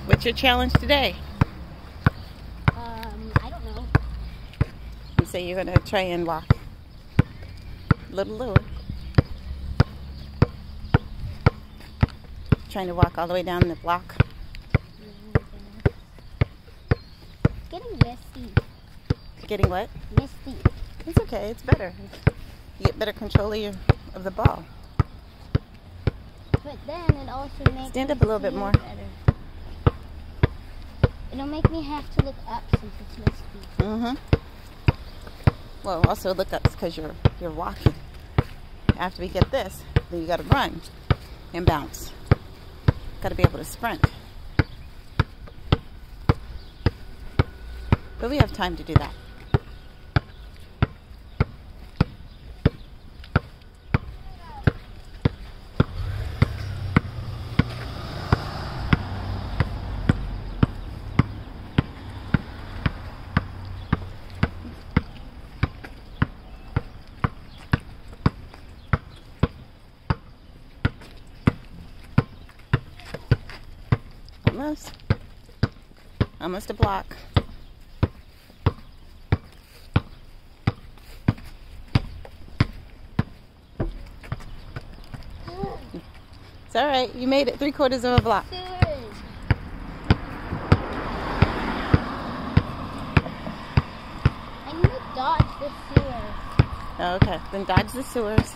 What's your challenge today? I don't know. You say you're going to try and walk a little lower. Trying to walk all the way down the block. It's getting misty. Getting what? Misty. It's okay. It's better. You get better control of the ball. But then it also makes Stand up me a little bit feel more. better. It'll make me have to look up since it's misty. Mm-hmm. Well, also look up because you're walking. After we get this, then you got to run and bounce. Got to be able to sprint. But we have time to do that. Almost a block. It's all right. You made it 3/4 of a block. Sewers. I need to dodge the sewers. Okay, then dodge the sewers.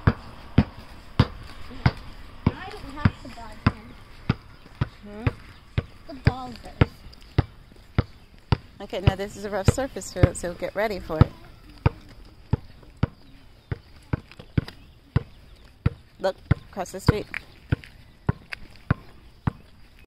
I don't have to dodge them. The ball first. Okay, now this is a rough surface field, so get ready for it. Look, across the street.